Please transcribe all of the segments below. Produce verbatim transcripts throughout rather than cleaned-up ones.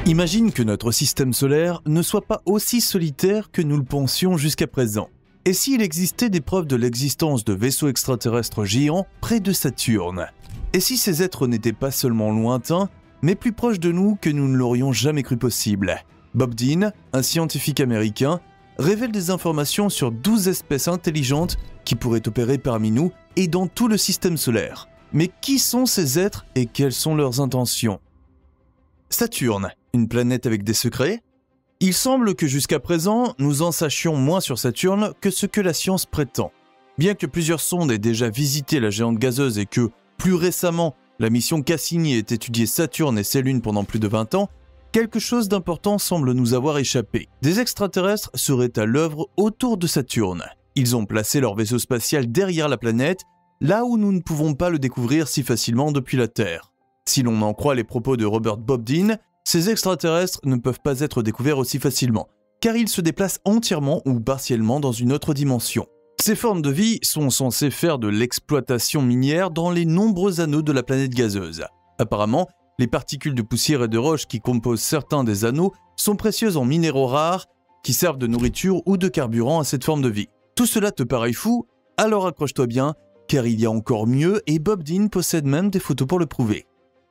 Imagine que notre système solaire ne soit pas aussi solitaire que nous le pensions jusqu'à présent. Et s'il existait des preuves de l'existence de vaisseaux extraterrestres géants près de Saturne? Et si ces êtres n'étaient pas seulement lointains, mais plus proches de nous que nous ne l'aurions jamais cru possible? Bob Dean, un scientifique américain, révèle des informations sur douze espèces intelligentes qui pourraient opérer parmi nous et dans tout le système solaire. Mais qui sont ces êtres et quelles sont leurs intentions? Saturne, une planète avec des secrets? Il semble que jusqu'à présent, nous en sachions moins sur Saturne que ce que la science prétend. Bien que plusieurs sondes aient déjà visité la géante gazeuse et que, plus récemment, la mission Cassini ait étudié Saturne et ses lunes pendant plus de vingt ans, quelque chose d'important semble nous avoir échappé. Des extraterrestres seraient à l'œuvre autour de Saturne. Ils ont placé leur vaisseau spatial derrière la planète, là où nous ne pouvons pas le découvrir si facilement depuis la Terre. Si l'on en croit les propos de Robert Bob Dean, ces extraterrestres ne peuvent pas être découverts aussi facilement, car ils se déplacent entièrement ou partiellement dans une autre dimension. Ces formes de vie sont censées faire de l'exploitation minière dans les nombreux anneaux de la planète gazeuse. Apparemment, les particules de poussière et de roche qui composent certains des anneaux sont précieuses en minéraux rares qui servent de nourriture ou de carburant à cette forme de vie. Tout cela te paraît fou? Alors accroche-toi bien, car il y a encore mieux et Bob Dean possède même des photos pour le prouver.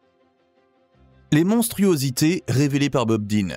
Les monstruosités révélées par Bob Dean.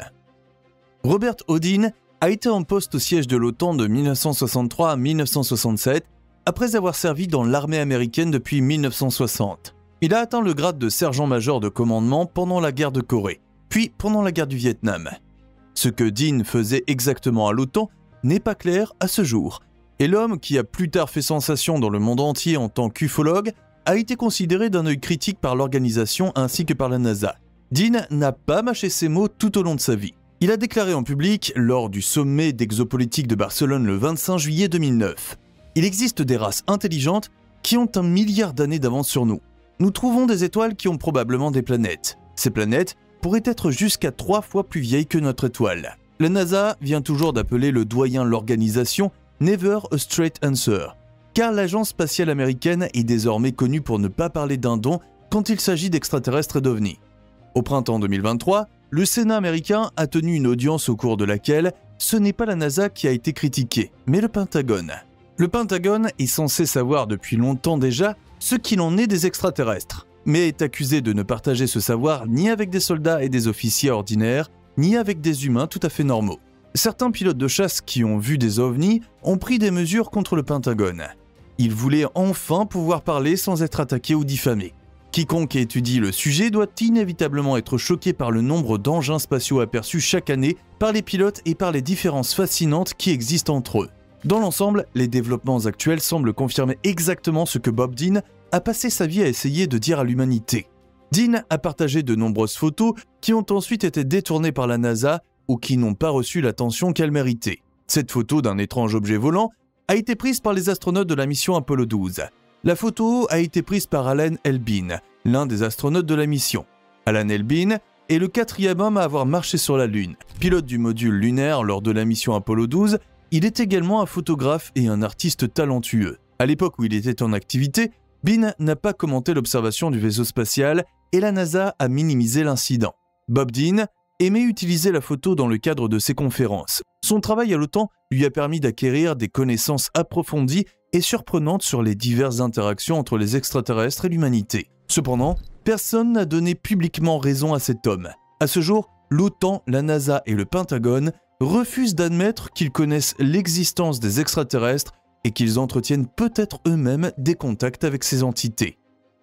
Robert Houdin a été en poste au siège de l'OTAN de mille neuf cent soixante-trois à mille neuf cent soixante-sept, après avoir servi dans l'armée américaine depuis mille neuf cent soixante. Il a atteint le grade de sergent-major de commandement pendant la guerre de Corée, puis pendant la guerre du Vietnam. Ce que Dean faisait exactement à l'OTAN n'est pas clair à ce jour, et l'homme qui a plus tard fait sensation dans le monde entier en tant qu'ufologue a été considéré d'un œil critique par l'organisation ainsi que par la NASA. Dean n'a pas mâché ses mots tout au long de sa vie. Il a déclaré en public lors du sommet d'exopolitique de Barcelone le vingt-cinq juillet deux mille neuf. Il existe des races intelligentes qui ont un milliard d'années d'avance sur nous. Nous trouvons des étoiles qui ont probablement des planètes. Ces planètes pourraient être jusqu'à trois fois plus vieilles que notre étoile. La NASA vient toujours d'appeler le doyen de l'organisation Never a Straight Answer, car l'agence spatiale américaine est désormais connue pour ne pas parler d'un don quand il s'agit d'extraterrestres et d'ovnis. Au printemps deux mille vingt-trois, le Sénat américain a tenu une audience au cours de laquelle ce n'est pas la NASA qui a été critiquée, mais le Pentagone. Le Pentagone est censé savoir depuis longtemps déjà ce qu'il en est des extraterrestres, mais est accusé de ne partager ce savoir ni avec des soldats et des officiers ordinaires, ni avec des humains tout à fait normaux. Certains pilotes de chasse qui ont vu des ovnis ont pris des mesures contre le Pentagone. Ils voulaient enfin pouvoir parler sans être attaqués ou diffamés. Quiconque étudie le sujet doit inévitablement être choqué par le nombre d'engins spatiaux aperçus chaque année par les pilotes et par les différences fascinantes qui existent entre eux. Dans l'ensemble, les développements actuels semblent confirmer exactement ce que Bob Dean a passé sa vie à essayer de dire à l'humanité. Dean a partagé de nombreuses photos qui ont ensuite été détournées par la NASA ou qui n'ont pas reçu l'attention qu'elles méritaient. Cette photo d'un étrange objet volant a été prise par les astronautes de la mission Apollo douze. La photo a été prise par Alan Elbin, l'un des astronautes de la mission. Alan Elbin est le quatrième homme à avoir marché sur la Lune. Pilote du module lunaire lors de la mission Apollo douze, il est également un photographe et un artiste talentueux. À l'époque où il était en activité, Bean n'a pas commenté l'observation du vaisseau spatial et la NASA a minimisé l'incident. Bob Dean aimait utiliser la photo dans le cadre de ses conférences. Son travail à l'OTAN lui a permis d'acquérir des connaissances approfondies et surprenantes sur les diverses interactions entre les extraterrestres et l'humanité. Cependant, personne n'a donné publiquement raison à cet homme. À ce jour, l'OTAN, la NASA et le Pentagone refusent d'admettre qu'ils connaissent l'existence des extraterrestres et qu'ils entretiennent peut-être eux-mêmes des contacts avec ces entités.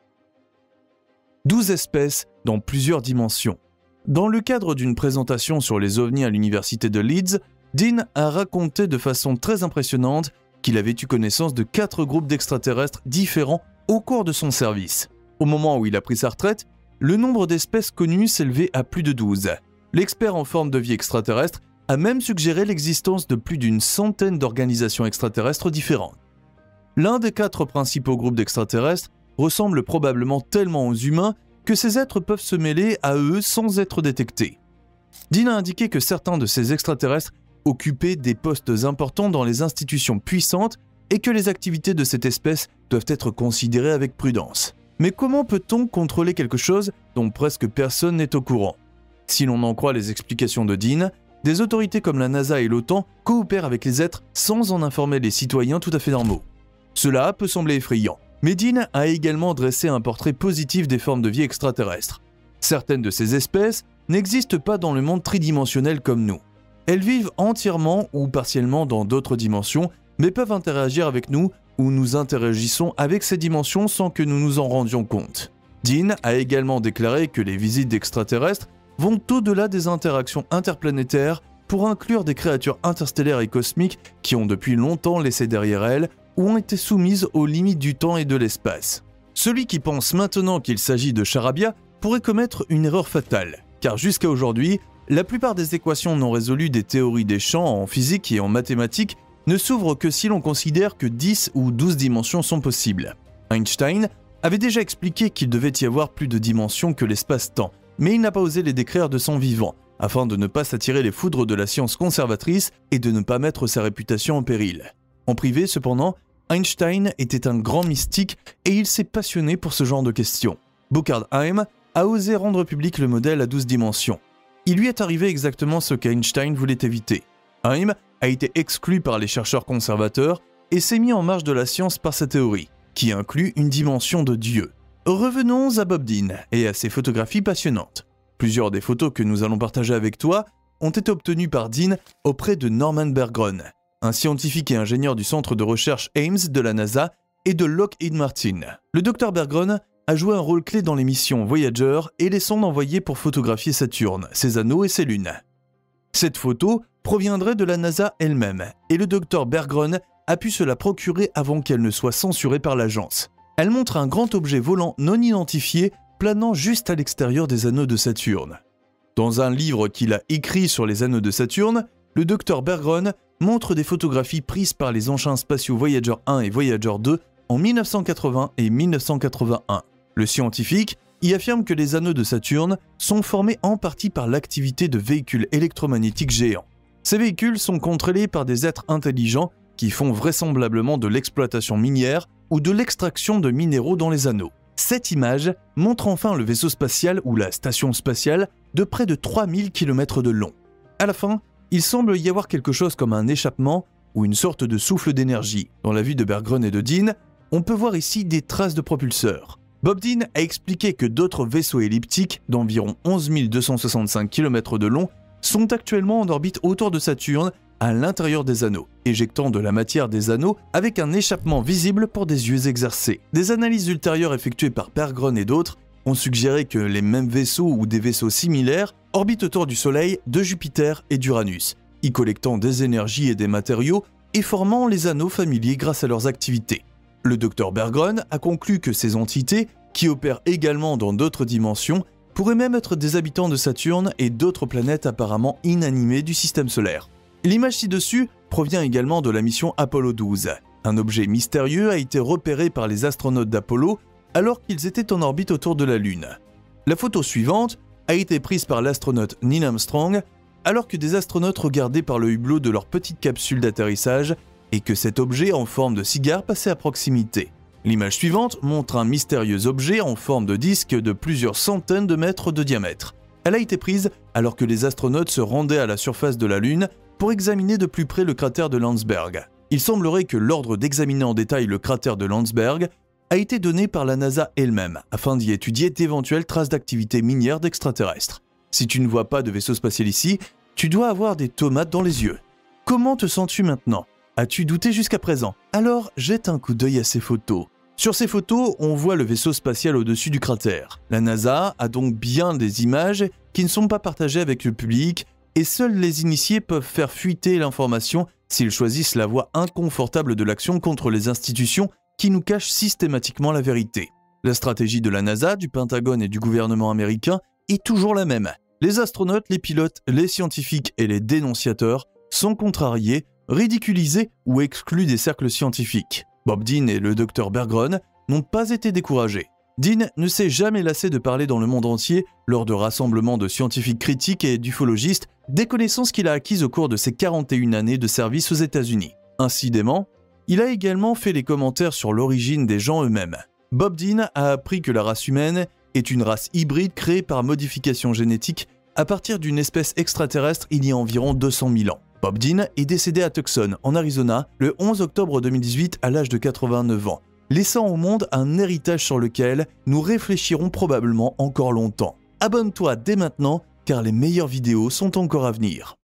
douze espèces dans plusieurs dimensions. Dans le cadre d'une présentation sur les ovnis à l'université de Leeds, Dean a raconté de façon très impressionnante qu'il avait eu connaissance de quatre groupes d'extraterrestres différents au cours de son service. Au moment où il a pris sa retraite, le nombre d'espèces connues s'élevait à plus de douze. L'expert en forme de vie extraterrestre a même suggéré l'existence de plus d'une centaine d'organisations extraterrestres différentes. L'un des quatre principaux groupes d'extraterrestres ressemble probablement tellement aux humains que ces êtres peuvent se mêler à eux sans être détectés. Dean a indiqué que certains de ces extraterrestres occupaient des postes importants dans les institutions puissantes et que les activités de cette espèce doivent être considérées avec prudence. Mais comment peut-on contrôler quelque chose dont presque personne n'est au courant? Si l'on en croit les explications de Dean, des autorités comme la NASA et l'OTAN coopèrent avec les êtres sans en informer les citoyens tout à fait normaux. Cela peut sembler effrayant, mais Dean a également dressé un portrait positif des formes de vie extraterrestres. Certaines de ces espèces n'existent pas dans le monde tridimensionnel comme nous. Elles vivent entièrement ou partiellement dans d'autres dimensions, mais peuvent interagir avec nous ou nous interagissons avec ces dimensions sans que nous nous en rendions compte. Dean a également déclaré que les visites d'extraterrestres vont au-delà des interactions interplanétaires pour inclure des créatures interstellaires et cosmiques qui ont depuis longtemps laissé derrière elles ou ont été soumises aux limites du temps et de l'espace. Celui qui pense maintenant qu'il s'agit de charabia pourrait commettre une erreur fatale, car jusqu'à aujourd'hui, la plupart des équations non résolues des théories des champs en physique et en mathématiques ne s'ouvrent que si l'on considère que dix ou douze dimensions sont possibles. Einstein avait déjà expliqué qu'il devait y avoir plus de dimensions que l'espace-temps, mais il n'a pas osé les décrire de son vivant, afin de ne pas s'attirer les foudres de la science conservatrice et de ne pas mettre sa réputation en péril. En privé, cependant, Einstein était un grand mystique et il s'est passionné pour ce genre de questions. Burkhardt-Heim a osé rendre public le modèle à douze dimensions. Il lui est arrivé exactement ce qu'Einstein voulait éviter. Heim a été exclu par les chercheurs conservateurs et s'est mis en marge de la science par sa théorie, qui inclut une dimension de Dieu. Revenons à Bob Dean et à ses photographies passionnantes. Plusieurs des photos que nous allons partager avec toi ont été obtenues par Dean auprès de Norman Berggren, un scientifique et ingénieur du centre de recherche Ames de la NASA et de Lockheed Martin. Le docteur Berggren a joué un rôle clé dans les missions Voyager et les sondes envoyées pour photographier Saturne, ses anneaux et ses lunes. Cette photo proviendrait de la NASA elle-même et le docteur Berggren a pu se la procurer avant qu'elle ne soit censurée par l'agence. Elle montre un grand objet volant non identifié planant juste à l'extérieur des anneaux de Saturne. Dans un livre qu'il a écrit sur les anneaux de Saturne, le docteur Berggren montre des photographies prises par les engins spatiaux Voyager un et Voyager deux en mille neuf cent quatre-vingts et mille neuf cent quatre-vingt-un. Le scientifique y affirme que les anneaux de Saturne sont formés en partie par l'activité de véhicules électromagnétiques géants. Ces véhicules sont contrôlés par des êtres intelligents qui font vraisemblablement de l'exploitation minière ou de l'extraction de minéraux dans les anneaux. Cette image montre enfin le vaisseau spatial ou la station spatiale de près de trois mille kilomètres de long. À la fin, il semble y avoir quelque chose comme un échappement ou une sorte de souffle d'énergie. Dans la vue de Berggren et de Dean, on peut voir ici des traces de propulseurs. Bob Dean a expliqué que d'autres vaisseaux elliptiques d'environ onze mille deux cent soixante-cinq kilomètres de long sont actuellement en orbite autour de Saturne à l'intérieur des anneaux, éjectant de la matière des anneaux avec un échappement visible pour des yeux exercés. Des analyses ultérieures effectuées par Berggren et d'autres ont suggéré que les mêmes vaisseaux ou des vaisseaux similaires orbitent autour du Soleil, de Jupiter et d'Uranus, y collectant des énergies et des matériaux et formant les anneaux familiers grâce à leurs activités. Le docteur Berggren a conclu que ces entités, qui opèrent également dans d'autres dimensions, pourraient même être des habitants de Saturne et d'autres planètes apparemment inanimées du système solaire. L'image ci-dessus provient également de la mission Apollo douze. Un objet mystérieux a été repéré par les astronautes d'Apollo alors qu'ils étaient en orbite autour de la Lune. La photo suivante a été prise par l'astronaute Neil Armstrong alors que des astronautes regardaient par le hublot de leur petite capsule d'atterrissage et que cet objet en forme de cigare passait à proximité. L'image suivante montre un mystérieux objet en forme de disque de plusieurs centaines de mètres de diamètre. Elle a été prise alors que les astronautes se rendaient à la surface de la Lune pour examiner de plus près le cratère de Landsberg. Il semblerait que l'ordre d'examiner en détail le cratère de Landsberg a été donné par la NASA elle-même afin d'y étudier d'éventuelles traces d'activité minière d'extraterrestres. Si tu ne vois pas de vaisseau spatial ici, tu dois avoir des tomates dans les yeux. Comment te sens-tu maintenant? As-tu douté jusqu'à présent? Alors jette un coup d'œil à ces photos. Sur ces photos, on voit le vaisseau spatial au-dessus du cratère. La NASA a donc bien des images qui ne sont pas partagées avec le public et seuls les initiés peuvent faire fuiter l'information s'ils choisissent la voie inconfortable de l'action contre les institutions qui nous cachent systématiquement la vérité. La stratégie de la NASA, du Pentagone et du gouvernement américain est toujours la même. Les astronautes, les pilotes, les scientifiques et les dénonciateurs sont contrariés, ridiculisés ou exclus des cercles scientifiques. Bob Dean et le docteur Berggren n'ont pas été découragés. Dean ne s'est jamais lassé de parler dans le monde entier lors de rassemblements de scientifiques critiques et d'ufologistes des connaissances qu'il a acquises au cours de ses quarante et une années de service aux États-Unis. Incidemment, il a également fait les commentaires sur l'origine des gens eux-mêmes. Bob Dean a appris que la race humaine est une race hybride créée par modification génétique à partir d'une espèce extraterrestre il y a environ deux cent mille ans. Bob Dean est décédé à Tucson, en Arizona, le onze octobre deux mille dix-huit à l'âge de quatre-vingt-neuf ans, laissant au monde un héritage sur lequel nous réfléchirons probablement encore longtemps. Abonne-toi dès maintenant, car les meilleures vidéos sont encore à venir.